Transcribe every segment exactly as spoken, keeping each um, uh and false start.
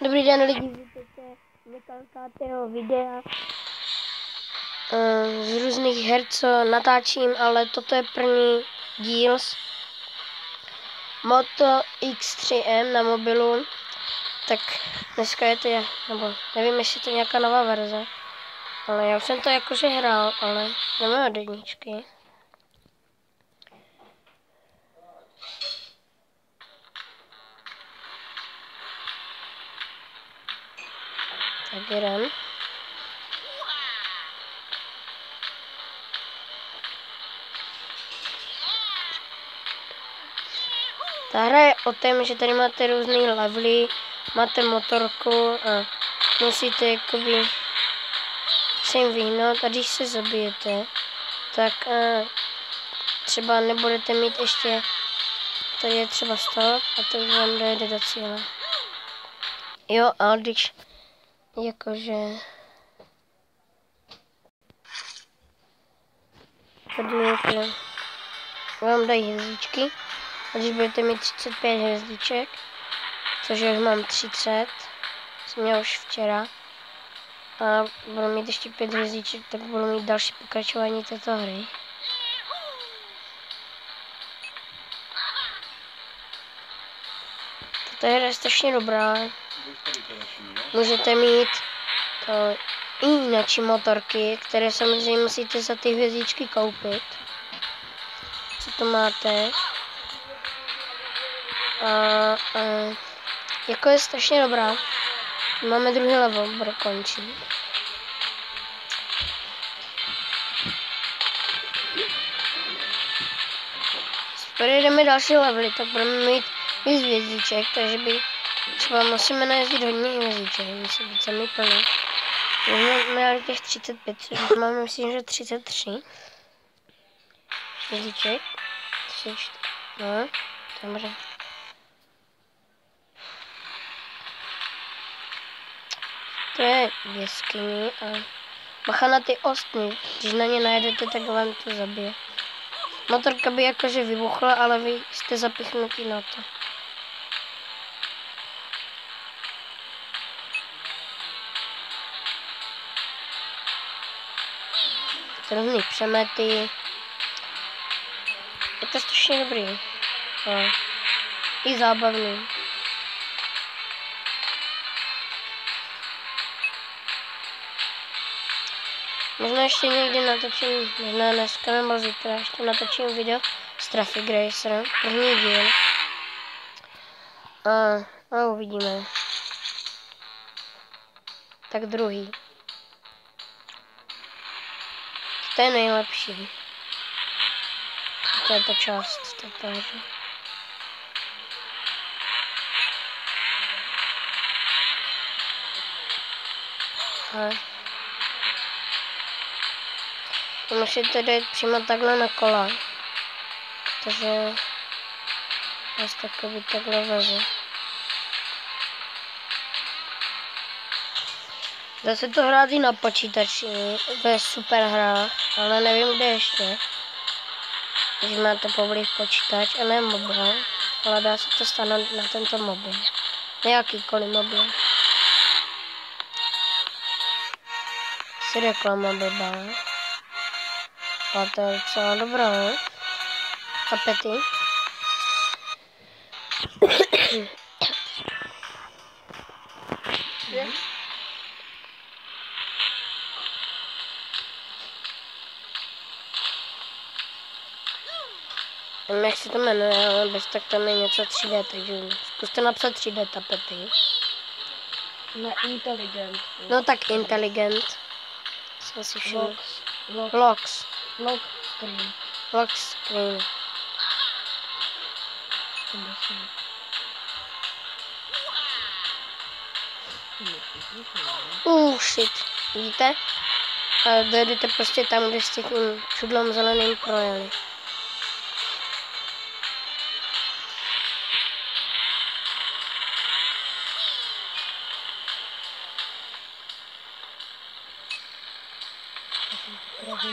Dobrý den lidi, vítejte několikátého videa z různých her, co natáčím, ale toto je první díl z Moto X tři M na mobilu. Tak dneska je to, nebo nevím, jestli je to nějaká nová verze, ale já už jsem to jakože hrál, ale jdeme od jedničky. Tak jdem. Ta hra je o tom, že tady máte různé levely, máte motorku a musíte jakoby se jim vyhnout a když se zabijete, tak a, třeba nebudete mít ještě, to je třeba stop a to už vám dojede do cíle. Jo, a když jakože podmínky vám dají hvězdičky a když budete mít třicet pět hvězdiček, což už mám třicet, jsem měl už včera, a budu mít ještě pět hvězdiček, tak budu mít další pokračování této hry. Tato hra je strašně dobrá. Můžete mít to i jináčí motorky, které samozřejmě musíte za ty hvězdičky koupit. Co to máte? A, a jako je strašně dobrá. Máme druhý level, bude končit. Projedeme další levely, tak budeme mít víc hvězdiček, takže by třeba musíme najezdit hodně hvězdiček, musí být sami plný. Máme těch třicet pět, což máme, myslím, že třicet tři hvězdiček. třicet čtyři, no, dobře. To je jeskyní a bacha na ty ostny, když na ně najedete, tak vám to zabije. Motorka by jakože vybuchla, ale vy jste zapichnutí na to. Různý přemety. Je to strašně dobrý. No. I zábavný. Možná ještě někdy natočím, možná dneska nebo zítra, ještě natočím video z Traffic Racer, první díl. A, a uvidíme. Tak druhý. To je nejlepší. To je ta část této hry. A musíte jít přímo takhle na kola, protože vás takový takhle veze. Dá se to hrát i na počítači, ve super hrách, ale nevím kde ještě. Když máte poblíž počítač a ne mobil, ale dá se to stáhnout na tento mobil. Nějakýkoliv mobil. Si reklama blbá. A to je docela dobrá, ne? Tapety. Nevím, jak se to jmenuje, ale bez tak tam je něco tři dé, takže zkuste napsat tři dé tapety. Na inteligent. No tak inteligent. Jsem si všiml. Lock. Locks. Lock screen. Lock screen. Uh, shit. Vidíte? A dojedete prostě tam, kde jste tím čudlom zeleným projeli.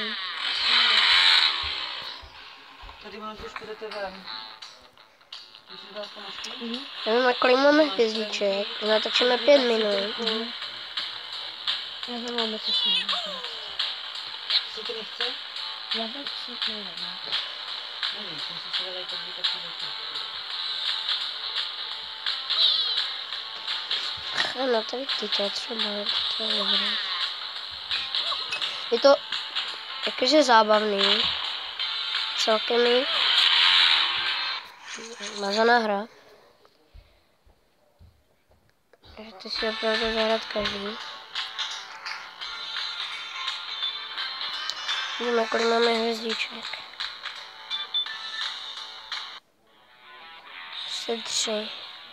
Tady máš, už půjdete ven. Mhm. Nevím, kolik máme hvězdiček. Natočíme pět minut. Mhm. Já nemáme se s ním. Co to nechce? Já bych si nevím. Nevím, jsem si si dala publikaci věci. Ano, to vidíte, třeba, to je dobré. Je to jakože zábavný. Celkem je mazaná hra. Můžete si opravdu zahrát každý. Vidíme, kolik máme hvězdiček. Se tři.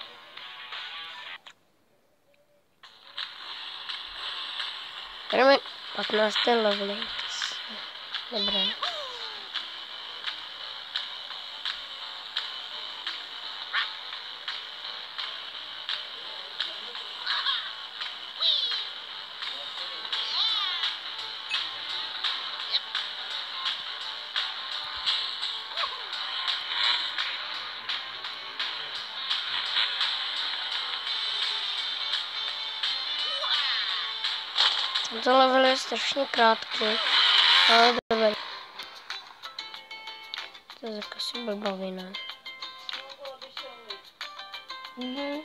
Jdeme patnácté levely. Dobré. Tento level je strašně krátký, ale dobrý. To je asi blbavina. Mhm.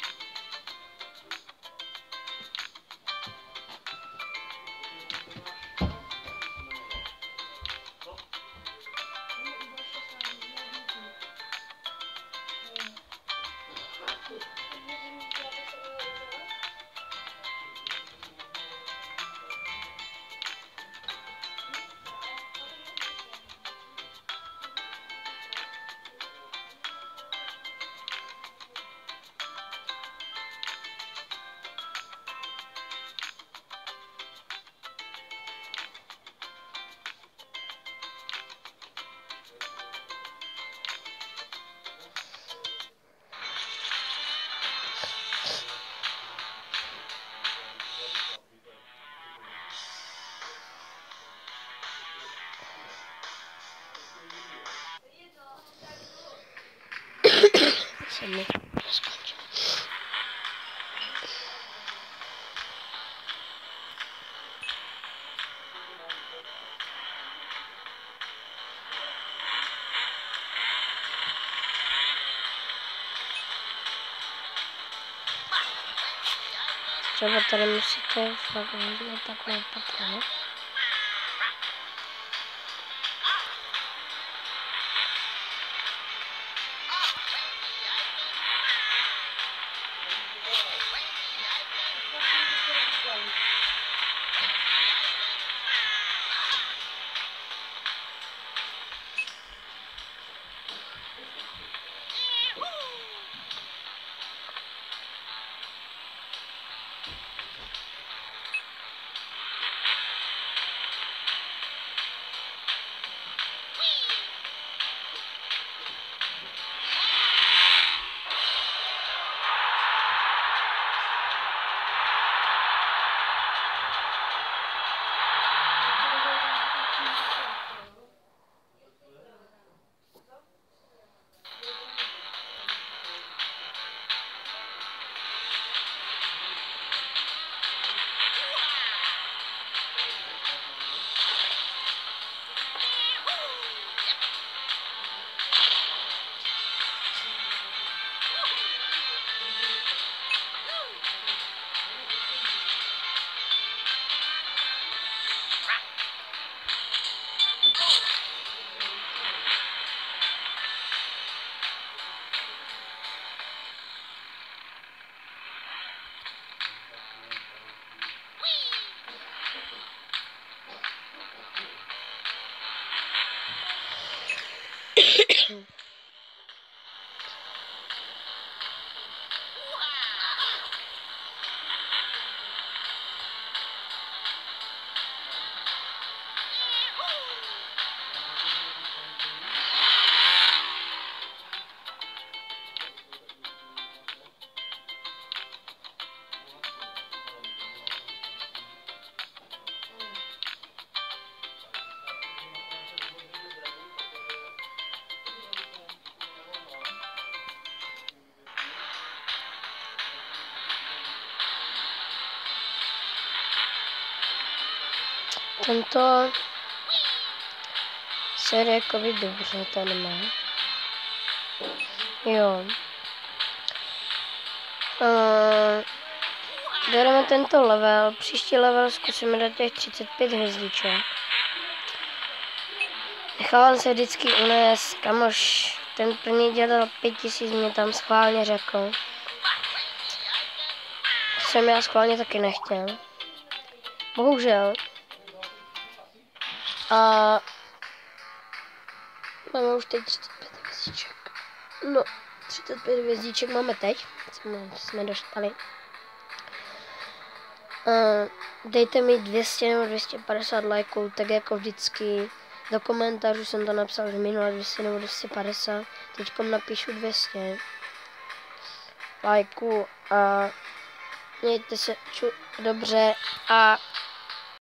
Se mi skončil. Třeba tady musíte fakt hodně takhle opatrně. tento se jde jako by dobře, ten má. Jo. Uh, bereme tento level, příští level zkusíme dát těch třicet pět hvězdiček. Nechávám se vždycky unést, kamož ten první dělal pět tisíc, mě tam schválně řekl. Jsem já schválně taky nechtěl. Bohužel. A máme už teď třicet pět hvězdiček. No, třicet pět hvězdiček máme teď. Jsme, jsme dostali. Uh, dejte mi dvě stě nebo dvě stě padesát lajků, tak jako vždycky. Do komentářů jsem to napsal, že minule dvě stě nebo dvě stě padesát. Teďkom napíšu dvě stě lajků a mějte se ču- dobře a